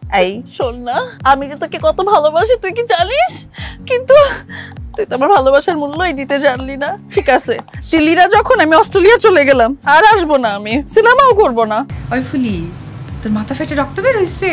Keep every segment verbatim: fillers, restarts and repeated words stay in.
এই শোন না, আমি যে তোকে কত ভালোবাসি তুই কি জানিস? কিন্তু তুই তো আমার ভালোবাসার মূল্যই দিতে জানলি না। ঠিক আছে, তিলিরা যখন আমি অস্ট্রেলিয়া চলে গেলাম, আর আসবো না, আমি সিনেমাও করবো না। ওই ফুলি, তোর মাথা ফেটে রক্ত বের হইছে?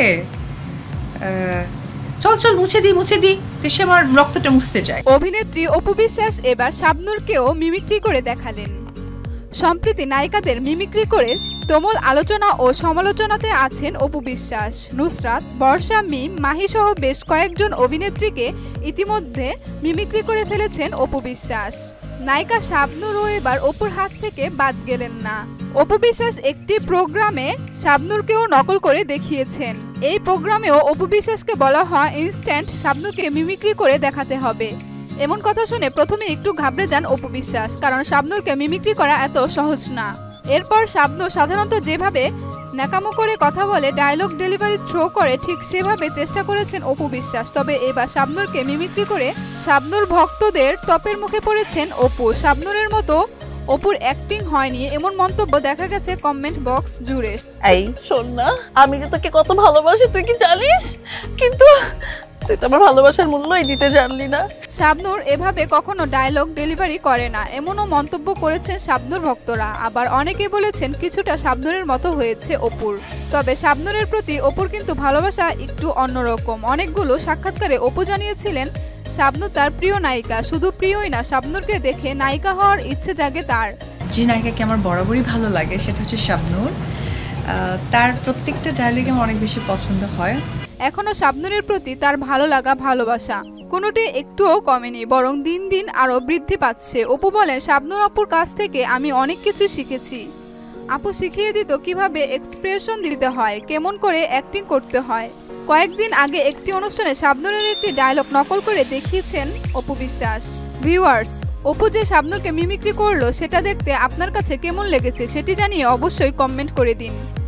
চল চল মুছে দি মুছে দি দেশে আমার রক্তটা মুছতে যায়। অভিনেত্রী অপু বিশ্বাস এবার শাবনূরকেও মিমিক্রি করে দেখালেন। সম্প্রতি নায়িকাদের মিমিক্রি করে তুমুল আলোচনা ও সমালোচনাতে আছেন অপু বিশ্বাস। নুসরাত, বর্ষা, মিম, মাহি সহ বেশ কয়েকজন অভিনেত্রীকে ইতিমধ্যে মিমিক্রি করে ফেলেছেন অপু বিশ্বাস। নায়িকা শাবনূরও এবার অপুর হাত থেকে বাদ গেলেন না। অপু বিশ্বাস একটি প্রোগ্রামে শাবনূরকেও নকল করে দেখিয়েছেন। এই প্রোগ্রামেও অপু বিশ্বাসকে বলা হয় ইনস্ট্যান্ট শাবনূরকে মিমিক্রি করে দেখাতে হবে। এমন কথা শুনে প্রথমে একটু ঘাবড়ে যান অপু বিশ্বাস, কারণ শাবনূরকে মিমিক্রি করা এত সহজ না। এরপর শাবনূর সাধারণত যেভাবে ন্যাকামো করে কথা বলে, ডায়লগ ডেলিভারি থ্রো করে, ঠিক সেভাবে চেষ্টা করেছেন অপু বিশ্বাস। তবে এবার শাবনূরকে মিমিক্রি করে শাবনূর ভক্তদের টপের মুখে পড়েছেন অপু। শাবনূরের মতো অপুর অ্যাক্টিং হয়নি, এমন মন্তব্য দেখা গেছে কমেন্ট বক্স জুড়ে। এই শোন না, আমি যে তোকে কত ভালোবাসি তুই কি জানিস? কিন্তু তুই তো আমার ভালোবাসার মূল্যই দিতে জানলি না। শাবনূর এভাবে কখনো ডায়লগ ডেলিভারি করে না, এমনও মন্তব্য করেছেন শাবনূর ভক্তরা। আবার অনেকে বলেছেন কিছুটা শাবনূরের মতো হয়েছে অপুর। তবে শাবনূরের প্রতি অপুর কিন্তু ভালোবাসা একটু অন্যরকম। অনেকগুলো সাক্ষাৎকারে অপু জানিয়েছিলেন শাবনূর তার প্রিয় নায়িকা। শুধু প্রিয়ই না, শাবনূরকে দেখে নায়িকা হওয়ার ইচ্ছে জাগে তার। যে নায়িকাকে আমার বরাবরই ভালো লাগে সেটা হচ্ছে শাবনূর। তার প্রত্যেকটা ডায়লগে আমার অনেক বেশি পছন্দ হয়। এখনো শাবনূরের প্রতি তার ভালো লাগা, ভালোবাসা কোনোটি একটুও কমেনি, বরং দিন দিন আরও বৃদ্ধি পাচ্ছে। অপু বলেন, শাবনূর আপুর কাছ থেকে আমি অনেক কিছু শিখেছি। আপু শিখিয়ে দিত কিভাবে এক্সপ্রেশন দিতে হয়, কেমন করে অ্যাক্টিং করতে হয়। কয়েকদিন আগে একটি অনুষ্ঠানে শাবনূরের একটি ডায়লগ নকল করে দেখিয়েছেন অপু বিশ্বাস। ভিউয়ার্স, অপু যে শাবনূরকে মিমিক্রি করলো সেটা দেখতে আপনার কাছে কেমন লেগেছে সেটি জানিয়ে অবশ্যই কমেন্ট করে দিন।